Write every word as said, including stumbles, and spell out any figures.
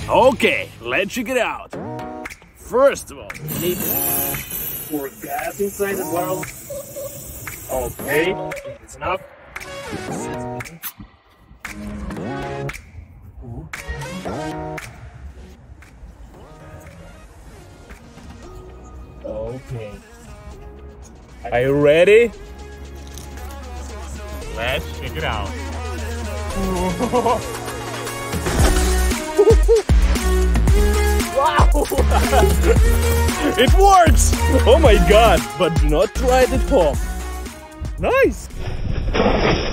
Okay, let's check it out. First of all, we need to pour gas inside the bottle. Okay, it's enough. Okay. Are you ready? Let's check it out. Wow! It works! Oh my god! But do not try it at home. Nice!